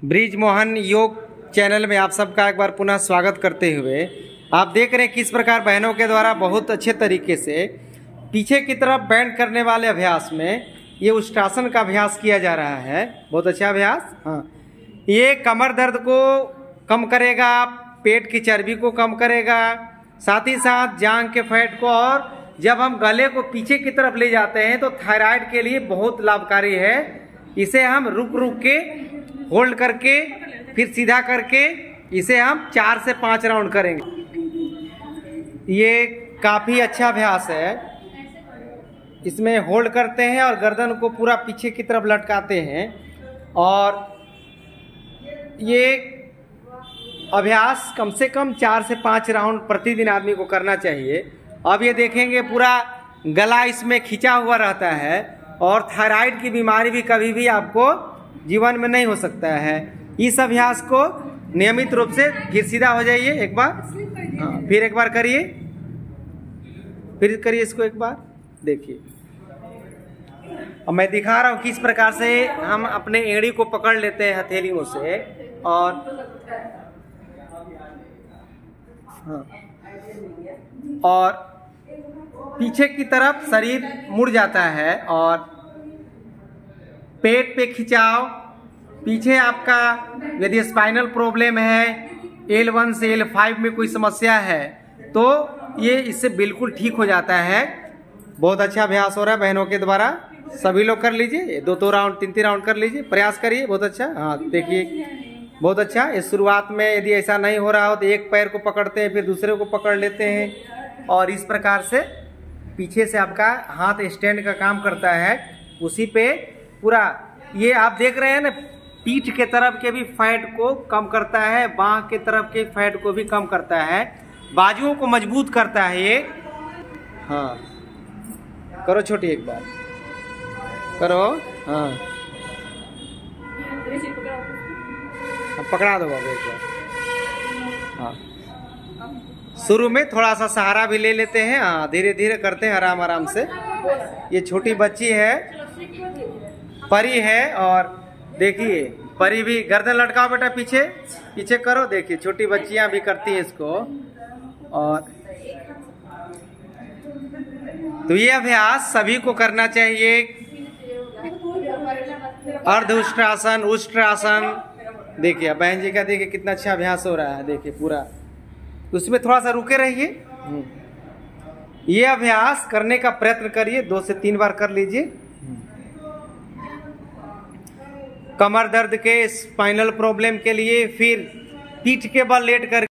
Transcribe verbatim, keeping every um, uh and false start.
Bridge Mohan योग channel में आप सबका एक बार पुनः स्वागत करते हुए आप देख रहे हैं किस प्रकार बहनों के द्वारा बहुत अच्छे तरीके से पीछे की तरफ बैंड करने वाले अभ्यास में ये उष्ट्रासन का अभ्यास किया जा रहा है। बहुत अच्छा अभ्यास। हाँ, ये कमर दर्द को कम करेगा, पेट की चर्बी को कम करेगा, साथ ही साथ जांघ के फैट को, और जब हम गले को पीछे की तरफ ले जाते हैं तो थायराइड के लिए बहुत लाभकारी है। इसे हम रुक रुक के होल्ड करके फिर सीधा करके इसे हम चार से पाँच राउंड करेंगे। ये काफ़ी अच्छा अभ्यास है। इसमें होल्ड करते हैं और गर्दन को पूरा पीछे की तरफ लटकाते हैं, और ये अभ्यास कम से कम चार से पाँच राउंड प्रतिदिन आदमी को करना चाहिए। अब ये देखेंगे पूरा गला इसमें खिंचा हुआ रहता है, और थायराइड की बीमारी भी कभी भी आपको जीवन में नहीं हो सकता है। इस अभ्यास को नियमित रूप से, फिर सीधा हो जाइए एक बार, हाँ फिर एक बार करिए, फिर करिए इसको एक बार, देखिए। अब मैं दिखा रहा हूँ किस प्रकार से हम अपने एड़ी को पकड़ लेते हैं हथेलियों से, और हाँ, और पीछे की तरफ शरीर मुड़ जाता है, और पेट पे खिंचाव। पीछे आपका यदि स्पाइनल प्रॉब्लम है, एल वन से एल फाइव में कोई समस्या है, तो ये इससे बिल्कुल ठीक हो जाता है। बहुत अच्छा अभ्यास हो रहा है बहनों के द्वारा। सभी लोग कर लीजिए, दो दो राउंड तीन तीन राउंड कर लीजिए, प्रयास करिए। बहुत अच्छा। हाँ देखिए, बहुत अच्छा। इस शुरुआत में यदि ऐसा नहीं हो रहा हो तो एक पैर को पकड़ते हैं, फिर दूसरे को पकड़ लेते हैं, और इस प्रकार से पीछे से आपका हाथ स्टैंड का काम करता है। उसी पे पूरा ये आप देख रहे हैं ना, पीठ के तरफ के भी फैट को कम करता है, बांह के तरफ के फैट को भी कम करता है, बाजुओं को मजबूत करता है ये। हाँ करो छोटी, एक बार करो। हाँ पकड़ा दो बाबू एक बार। हाँ, शुरू में थोड़ा सा सहारा भी ले लेते हैं। हाँ धीरे धीरे करते हैं, आराम आराम से। ये छोटी बच्ची है, परी है, और देखिए परी भी गर्दन लटकाओ बेटा, पीछे पीछे करो। देखिए छोटी बच्चियां भी करती हैं इसको। और तो ये अभ्यास सभी को करना चाहिए। अर्ध उष्ट्रासन, उष्ट्रासन। देखिए बहन जी का देखिए कितना अच्छा अभ्यास हो रहा है। देखिए पूरा, उसमें थोड़ा सा रुके रहिए। ये अभ्यास करने का प्रयत्न करिए, दो से तीन बार कर लीजिए। कमर दर्द के, स्पाइनल प्रॉब्लम के लिए, फिर पीठ के बल लेट कर